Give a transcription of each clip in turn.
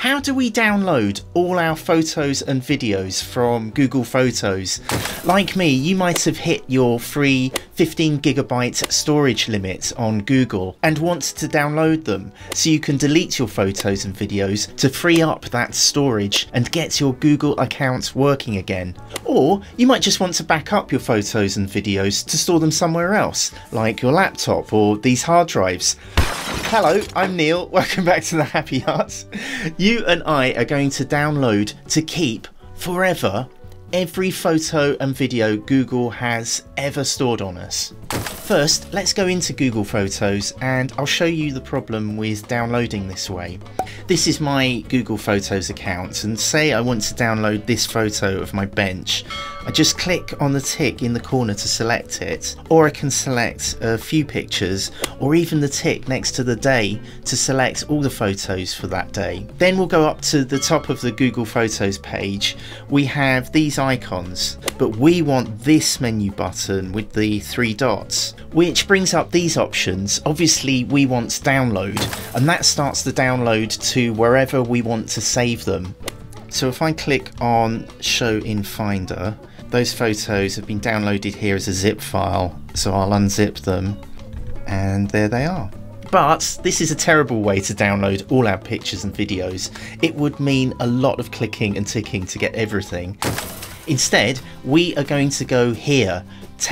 How do we download all our photos and videos from Google Photos? Like me, you might have hit your free 15GB storage limit on Google and want to download them so you can delete your photos and videos to free up that storage and get your Google account working again. Or you might just want to back up your photos and videos to store them somewhere else, like your laptop or these hard drives. Hello, I'm Neil, welcome back to the Happy Arts. You and I are going to download to keep forever every photo and video Google has ever stored on us. First, let's go into Google Photos and I'll show you the problem with downloading this way. This is my Google Photos account, and say I want to download this photo of my bench. I just click on the tick in the corner to select it, or I can select a few pictures, or even the tick next to the day to select all the photos for that day. Then we'll go up to the top of the Google Photos page. We have these icons, but we want this menu button with the 3 dots, which brings up these options. Obviously we want download, and that starts the download to wherever we want to save them. So if I click on show in Finder, those photos have been downloaded here as a zip file, so I'll unzip them and there they are. But this is a terrible way to download all our pictures and videos. It would mean a lot of clicking and ticking to get everything. Instead, we are going to go here,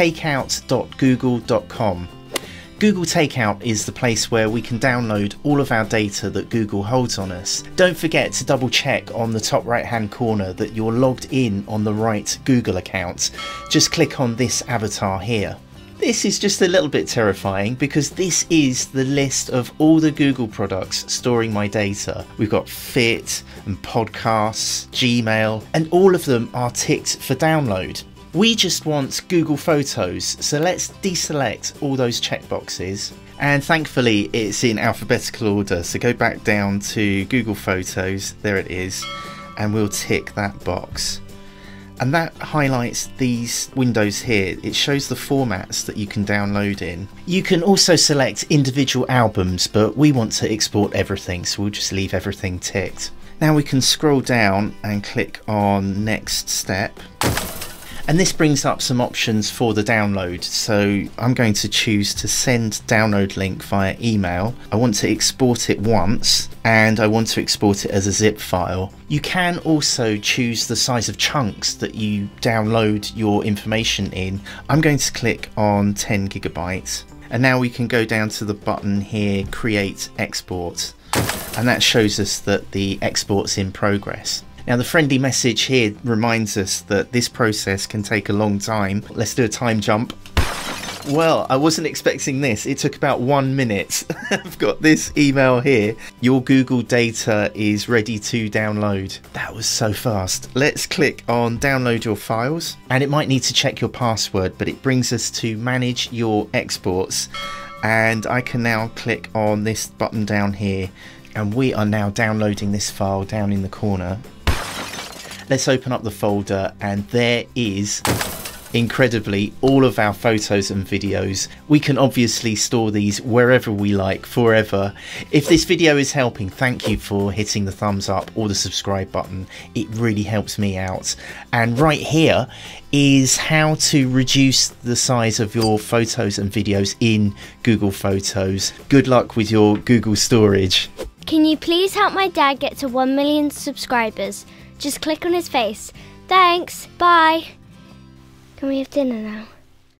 takeout.google.com. Google Takeout is the place where we can download all of our data that Google holds on us. Don't forget to double check on the top right hand corner that you're logged in on the right Google account. Just click on this avatar here. This is just a little bit terrifying because this is the list of all the Google products storing my data. We've got Fit and Podcasts, Gmail, and all of them are ticked for download. We just want Google Photos, so let's deselect all those checkboxes, and thankfully it's in alphabetical order, so go back down to Google Photos, there it is, and we'll tick that box. And that highlights these windows here. It shows the formats that you can download in. You can also select individual albums, but we want to export everything, so we'll just leave everything ticked. Now we can scroll down and click on Next Step. And this brings up some options for the download. So I'm going to choose to send download link via email. I want to export it once, and I want to export it as a zip file. You can also choose the size of chunks that you download your information in. I'm going to click on 10GB. And now we can go down to the button here, Create Export. And that shows us that the export's in progress. Now the friendly message here reminds us that this process can take a long time. Let's do a time jump. Well, I wasn't expecting this. It took about 1 minute. I've got this email here. Your Google data is ready to download. That was so fast. Let's click on download your files, and it might need to check your password, but it brings us to manage your exports. And I can now click on this button down here, and we are now downloading this file down in the corner. Let's open up the folder, and there is, incredibly, all of our photos and videos. We can obviously store these wherever we like forever. If this video is helping, thank you for hitting the thumbs up or the subscribe button. It really helps me out. And right here is how to reduce the size of your photos and videos in Google Photos. Good luck with your Google storage. Can you please help my dad get to 1 million subscribers? Just click on his face. Thanks. Bye. Can we have dinner now?